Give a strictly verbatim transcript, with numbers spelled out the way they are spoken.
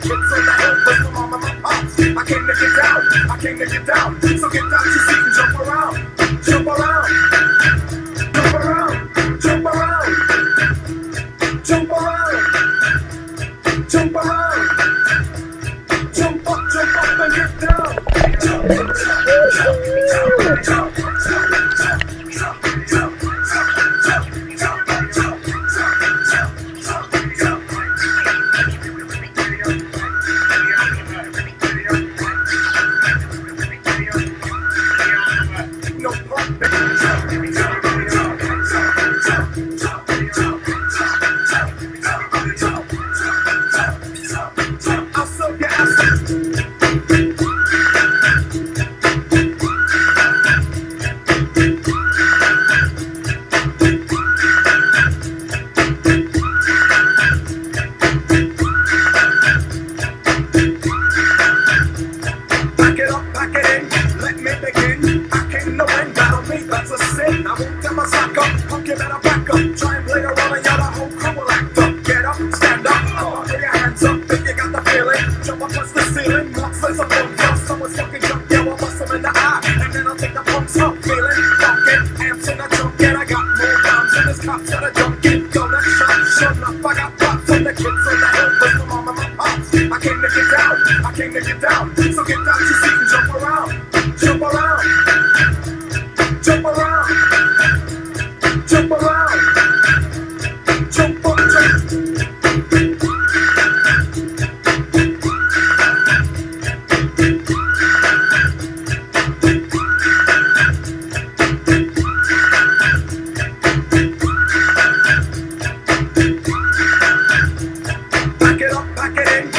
kids on the hill with my mom and my pops. I came to get down, I came to get down. So get down your seat and jump around, jump around, jump around, jump around, jump around, jump around, jump up, jump up and get down. Jump, jump, jump, jump, jump, jump, jump, jump, I came to get down, so get down your seat and jump around, jump around, jump around, jump around, jump up, jump. Pack it up, pack it in.